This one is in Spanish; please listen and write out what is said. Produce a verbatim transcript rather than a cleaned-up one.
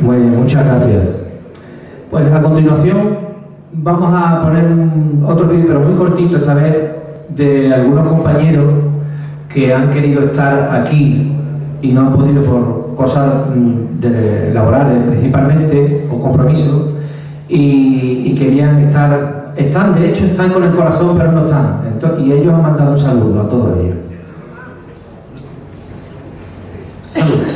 Pues muchas gracias. Pues a continuación vamos a poner un, otro vídeo, pero muy cortito esta vez, de algunos compañeros que han querido estar aquí y no han podido por cosas de, laborales principalmente, o compromisos, y, y querían estar, están, de hecho están con el corazón pero no están. Entonces, y ellos han mandado un saludo a todos ellos. Salud.